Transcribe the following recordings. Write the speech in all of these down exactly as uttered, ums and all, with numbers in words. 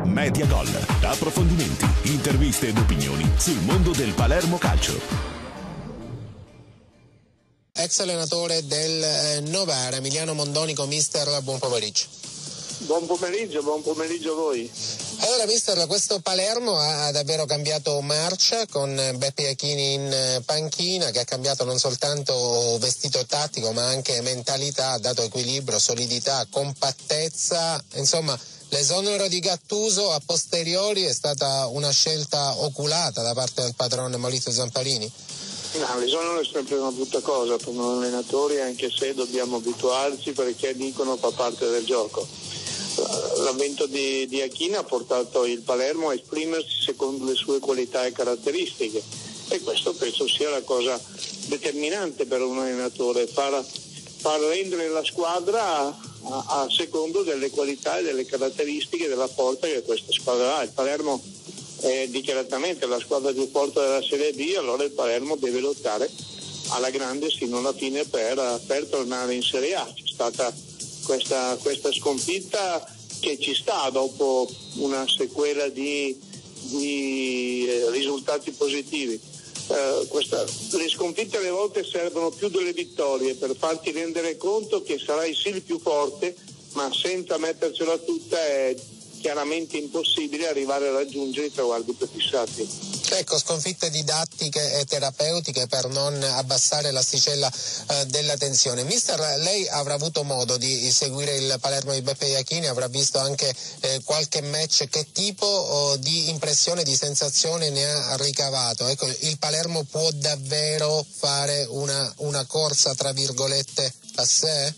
Media Gol, approfondimenti, interviste ed opinioni sul mondo del Palermo Calcio. Ex allenatore del Novara, Emiliano Mondonico. Mister, buon pomeriggio. Buon pomeriggio, buon pomeriggio a voi. Allora mister, questo Palermo ha davvero cambiato marcia con Beppe Iachini in panchina, che ha cambiato non soltanto vestito tattico ma anche mentalità, ha dato equilibrio, solidità, compattezza, insomma l'esonero di Gattuso a posteriori è stata una scelta oculata da parte del padrone Maurizio Zamparini? No, l'esonero è sempre una brutta cosa per noi allenatori, anche se dobbiamo abituarci perché dicono fa parte del gioco. L'avvento di, di Iachini ha portato il Palermo a esprimersi secondo le sue qualità e caratteristiche, e questo penso sia la cosa determinante per un allenatore, far, far rendere la squadra a, a secondo delle qualità e delle caratteristiche della forza che questa squadra ha. Il Palermo è dichiaratamente la squadra più forte della Serie B, allora il Palermo deve lottare alla grande sino alla fine per, per tornare in Serie A. C'è stata questa, questa sconfitta che ci sta dopo una sequela di, di risultati positivi. Eh, questa, le sconfitte alle volte servono più delle vittorie per farti rendere conto che sarai sì il più forte, ma senza mettercela tutta è chiaramente impossibile arrivare a raggiungere i traguardi prefissati. Ecco, sconfitte didattiche e terapeutiche per non abbassare l'asticella eh, della tensione. Mister, lei avrà avuto modo di seguire il Palermo di Beppe Iachini, avrà visto anche eh, qualche match. Che tipo oh, di impressione, di sensazione ne ha ricavato? Ecco, il Palermo può davvero fare una, una corsa tra virgolette a sé?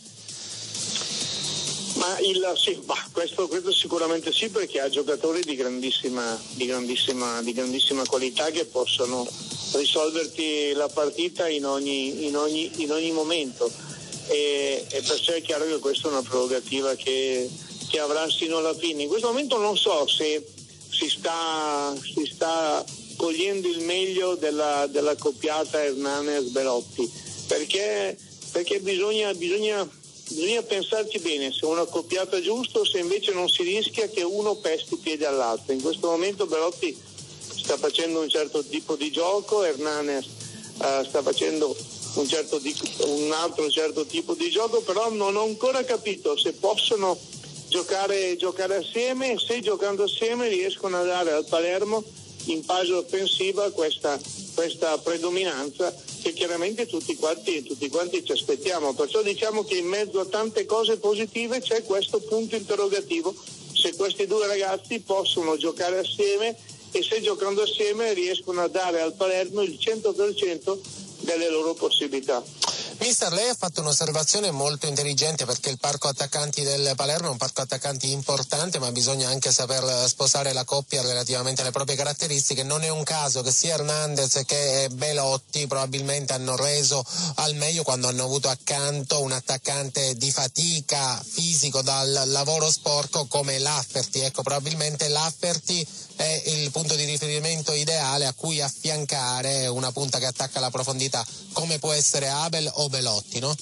Ma il, sì, bah, questo, questo sicuramente sì, perché ha giocatori di grandissima, di, grandissima, di grandissima qualità che possono risolverti la partita in ogni, in ogni, in ogni momento, e, e perciò è chiaro che questa è una prerogativa che, che avrà sino alla fine. In questo momento non so se si sta, si sta cogliendo il meglio della, della coppiata Hernanes-Belotti, perché, perché bisogna... bisogna Bisogna pensarci bene se è una accoppiata giusta o se invece non si rischia che uno pesti i piedi all'altro. In questo momento Belotti sta facendo un certo tipo di gioco, Hernanes uh, sta facendo un, certo di, un altro certo tipo di gioco, però non ho ancora capito se possono giocare, giocare assieme, se giocando assieme riescono a dare al Palermo in fase offensiva questa, questa predominanza che chiaramente tutti quanti, tutti quanti ci aspettiamo. Perciò diciamo che in mezzo a tante cose positive c'è questo punto interrogativo, se questi due ragazzi possono giocare assieme e se giocando assieme riescono a dare al Palermo il cento per cento delle loro possibilità. Mister, lei ha fatto un'osservazione molto intelligente, perché il parco attaccanti del Palermo è un parco attaccanti importante, ma bisogna anche saper sposare la coppia relativamente alle proprie caratteristiche. Non è un caso che sia Hernandez che Belotti probabilmente hanno reso al meglio quando hanno avuto accanto un attaccante di fatica, fisico, dal lavoro sporco come Lafferty. Ecco, probabilmente Lafferty è il punto di riferimento ideale a cui affiancare una punta che attacca la profondità, come può essere Abel o Belotti, no?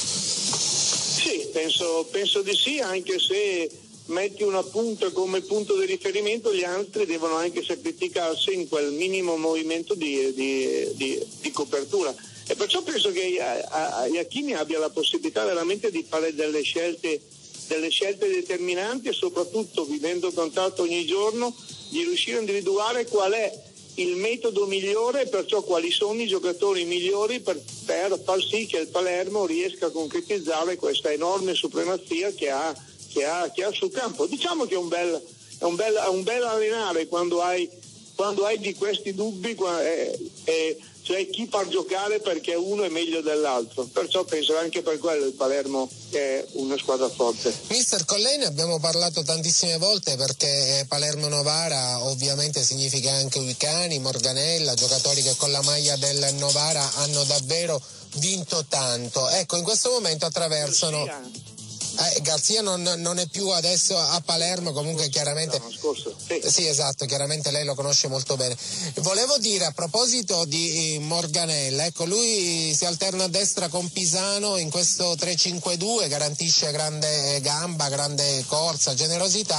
Sì, penso, penso di sì, anche se metti una punta come punto di riferimento, gli altri devono anche sacrificarsi in quel minimo movimento di, di, di, di copertura. E perciò penso che Iachini abbia la possibilità veramente di fare delle scelte, delle scelte determinanti, e soprattutto, vivendo contatto ogni giorno, di riuscire a individuare qual è il metodo migliore, perciò quali sono i giocatori migliori per, per far sì che il Palermo riesca a concretizzare questa enorme supremazia che ha, che ha, che ha sul campo. Diciamo che è un bel, è un bel, è un bel allenare quando hai, quando hai di questi dubbi, è, è, cioè chi far giocare perché uno è meglio dell'altro. Perciò penso anche per quello il Palermo è una squadra forte. Mister, con lei ne abbiamo parlato tantissime volte, perché Palermo-Novara ovviamente significa anche Uicani, Morganella, giocatori che con la maglia del Novara hanno davvero vinto tanto. Ecco, in questo momento attraversano... Garcia. Eh, Garzia non, non è più adesso a Palermo, comunque chiaramente... L'anno scorso, sì. Sì, esatto, chiaramente lei lo conosce molto bene. Volevo dire, a proposito di Morganella, ecco, lui si alterna a destra con Pisano in questo tre cinque due, garantisce grande gamba, grande corsa, generosità,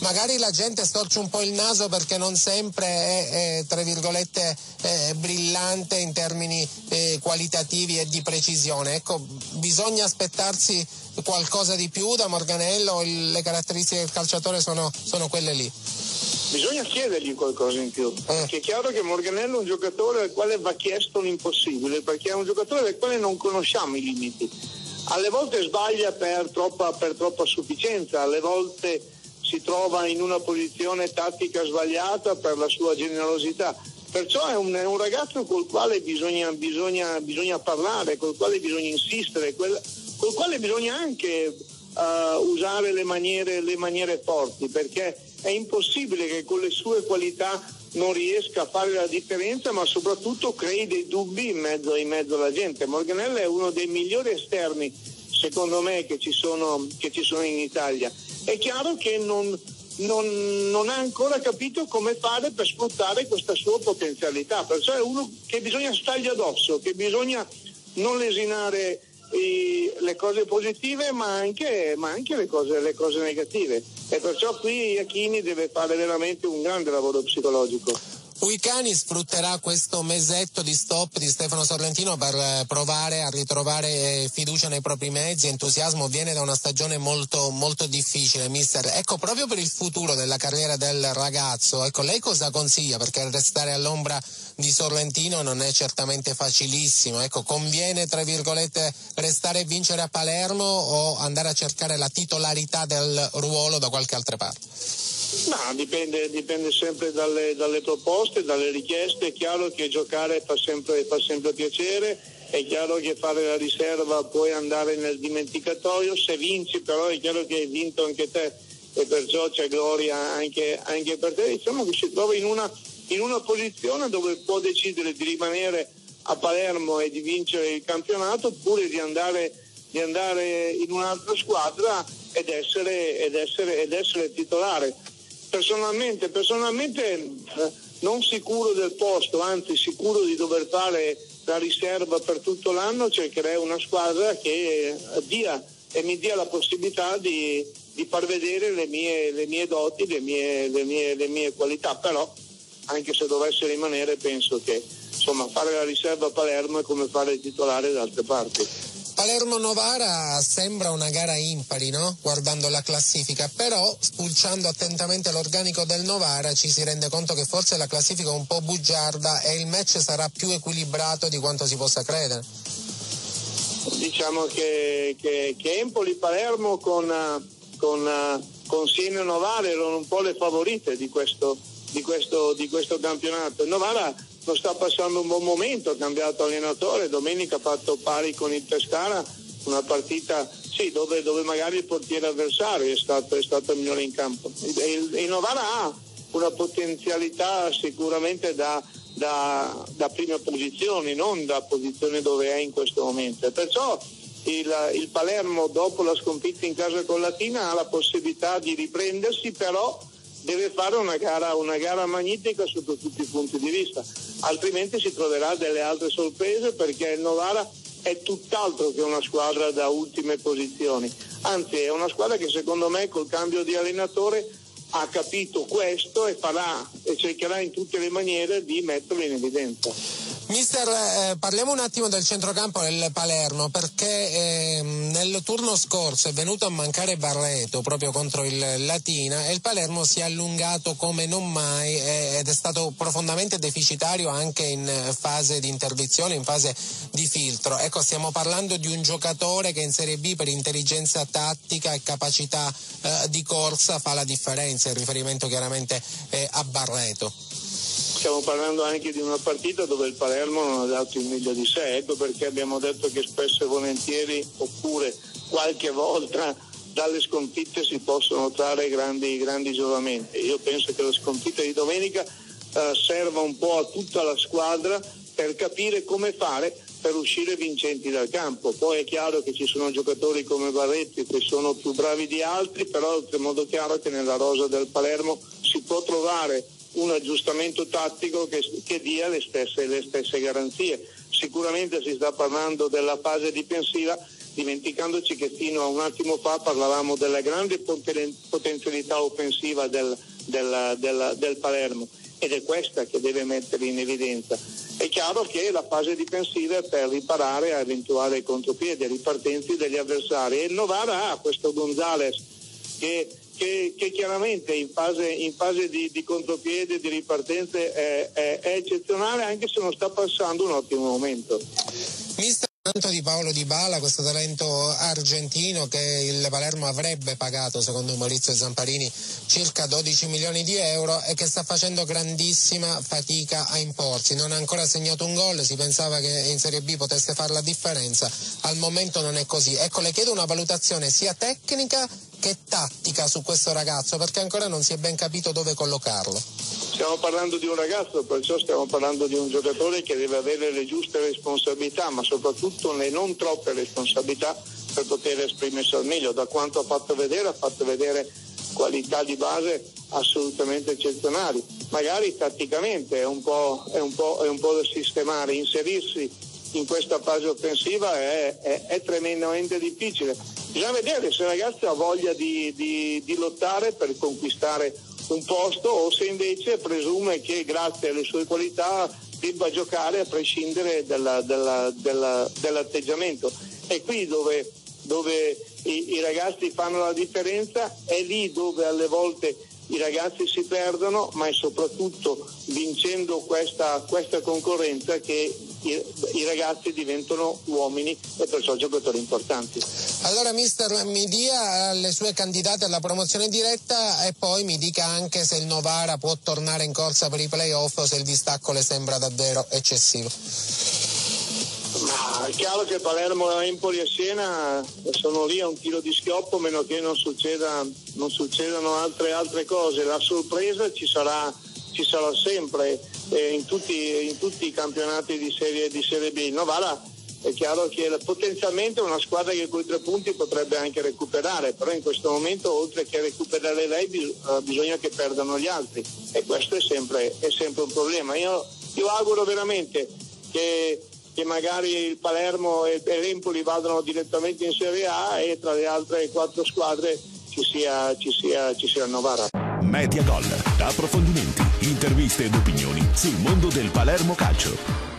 magari la gente storce un po' il naso perché non sempre è, è tra virgolette eh, brillante in termini eh, qualitativi e di precisione. Ecco, bisogna aspettarsi qualcosa di più da Morganello, il, le caratteristiche del calciatore sono, sono quelle lì? Bisogna chiedergli qualcosa in più, perché è chiaro che Morganello è un giocatore al quale va chiesto l'impossibile, perché è un giocatore del quale non conosciamo i limiti. Alle volte sbaglia per troppa, per troppa sufficienza, alle volte si trova in una posizione tattica sbagliata per la sua generosità. Perciò è un, è un ragazzo col quale bisogna, bisogna, bisogna parlare, col quale bisogna insistere, quel, col quale bisogna anche uh, usare le maniere, le maniere forti, perché è impossibile che con le sue qualità non riesca a fare la differenza, ma soprattutto crei dei dubbi in mezzo, in mezzo alla gente. Morganello è uno dei migliori esterni, secondo me, che ci sono, che ci sono in Italia. È chiaro che non, non, non ha ancora capito come fare per sfruttare questa sua potenzialità, perciò è uno che bisogna stargli addosso, che bisogna non lesinare le cose positive ma anche, ma anche le, cose, le cose negative, e perciò qui Iachini deve fare veramente un grande lavoro psicologico. Uicani sfrutterà questo mesetto di stop di Stefano Sorrentino per provare a ritrovare fiducia nei propri mezzi, entusiasmo. Viene da una stagione molto molto difficile, mister. Ecco, proprio per il futuro della carriera del ragazzo, ecco, lei cosa consiglia? Perché restare all'ombra di Sorrentino non è certamente facilissimo. Ecco, conviene tra virgolette restare e vincere a Palermo o andare a cercare la titolarità del ruolo da qualche altra parte? No, dipende, dipende sempre dalle, dalle proposte, dalle richieste. È chiaro che giocare fa sempre, fa sempre piacere, è chiaro che fare la riserva puoi andare nel dimenticatoio, se vinci però è chiaro che hai vinto anche te e perciò c'è gloria anche, anche per te. Diciamo che si trova in una, in una posizione dove può decidere di rimanere a Palermo e di vincere il campionato oppure di andare, di andare in un'altra squadra ed essere, ed essere, ed essere titolare. Personalmente, personalmente eh, non sicuro del posto, anzi sicuro di dover fare la riserva per tutto l'anno, cercherei una squadra che dia e mi dia la possibilità di, di far vedere le mie, le mie doti, le mie, le mie, le mie qualità, però anche se dovesse rimanere penso che insomma fare la riserva a Palermo è come fare il titolare da altre parti. Palermo-Novara sembra una gara impari, no? Guardando la classifica, però spulciando attentamente l'organico del Novara ci si rende conto che forse la classifica è un po' bugiarda e il match sarà più equilibrato di quanto si possa credere. Diciamo che, che, che Empoli-Palermo con, con, con Siena e Novara erano un po' le favorite di questo, di questo, di questo campionato. Il Novara non sta passando un buon momento, ha cambiato allenatore, domenica ha fatto pari con il Pescara, una partita sì, dove, dove magari il portiere avversario è stato, è stato il migliore in campo. Il, il Novara ha una potenzialità sicuramente da, da, da prime posizioni, non da posizione dove è in questo momento, e perciò il, il Palermo dopo la sconfitta in casa con Latina ha la possibilità di riprendersi, però deve fare una gara, una gara magnifica sotto tutti i punti di vista, altrimenti si troverà delle altre sorprese, perché il Novara è tutt'altro che una squadra da ultime posizioni, anzi è una squadra che secondo me col cambio di allenatore ha capito questo e farà e cercherà in tutte le maniere di metterlo in evidenza. Mister, eh, parliamo un attimo del centrocampo del Palermo, perché eh, nel turno scorso è venuto a mancare Barreto proprio contro il Latina e il Palermo si è allungato come non mai eh, ed è stato profondamente deficitario anche in fase di interdizione, in fase di filtro. Ecco, stiamo parlando di un giocatore che in Serie B per intelligenza tattica e capacità eh, di corsa fa la differenza, in riferimento chiaramente eh, a Barreto. Stiamo parlando anche di una partita dove il Palermo non ha dato il meglio di sé, ecco perché abbiamo detto che spesso e volentieri, oppure qualche volta, dalle sconfitte si possono trarre grandi, grandi giovamenti. Io penso che la sconfitta di domenica eh, serva un po' a tutta la squadra per capire come fare per uscire vincenti dal campo. Poi è chiaro che ci sono giocatori come Barretti che sono più bravi di altri, però è molto chiaro che nella rosa del Palermo si può trovare un aggiustamento tattico che, che dia le stesse, le stesse garanzie. Sicuramente si sta parlando della fase difensiva dimenticandoci che fino a un attimo fa parlavamo della grande poten- potenzialità offensiva del, del, del, del Palermo, ed è questa che deve mettere in evidenza. È chiaro che la fase difensiva è per riparare a eventuali contropiedi, ripartenze degli avversari, e il Novara ha questo Gonzalez che, che, che chiaramente in fase, in fase di, di contropiede, di ripartenze è, è, è eccezionale, anche se non sta passando un ottimo momento. Mister Tanto di Paolo Dybala, questo talento argentino che il Palermo avrebbe pagato, secondo Maurizio Zamparini, circa dodici milioni di euro, e che sta facendo grandissima fatica a imporsi. Non ha ancora segnato un gol, si pensava che in Serie B potesse fare la differenza, al momento non è così. Ecco, le chiedo una valutazione sia tecnica che tattica su questo ragazzo, perché ancora non si è ben capito dove collocarlo. Stiamo parlando di un ragazzo, perciò stiamo parlando di un giocatore che deve avere le giuste responsabilità, ma soprattutto le non troppe responsabilità per poter esprimersi al meglio. Da quanto ha fatto vedere, ha fatto vedere qualità di base assolutamente eccezionali. Magari tatticamente è un po', è un po', è un po' da sistemare, inserirsi in questa fase offensiva è, è, è tremendamente difficile. Bisogna vedere se il ragazzo ha voglia di, di, di lottare per conquistare un posto, o se invece presume che grazie alle sue qualità debba giocare a prescindere dalla, dalla, dalla, dall'atteggiamento. È qui dove, dove i, i ragazzi fanno la differenza, è lì dove alle volte i ragazzi si perdono, ma è soprattutto vincendo questa, questa concorrenza che i, i ragazzi diventano uomini e perciò giocatori importanti. Allora mister, mi dia le sue candidate alla promozione diretta e poi mi dica anche se il Novara può tornare in corsa per i playoff o se il distacco le sembra davvero eccessivo. Ma è chiaro che Palermo, Empoli e Siena sono lì a un tiro di schioppo, meno che non succeda, non succedano altre, altre cose. La sorpresa ci sarà, ci sarà sempre eh, in, tutti, in tutti i campionati di serie, di serie B. Il Novara è chiaro che potenzialmente è una squadra che con i tre punti potrebbe anche recuperare, però in questo momento oltre che recuperare lei bisogna che perdano gli altri, e questo è sempre, è sempre un problema. Io, io auguro veramente che che magari il Palermo e l'Empoli vadano direttamente in Serie A e tra le altre quattro squadre ci sia, ci sia, ci sia il Novara. Media Gol, approfondimenti, interviste ed opinioni sul mondo del Palermo Calcio.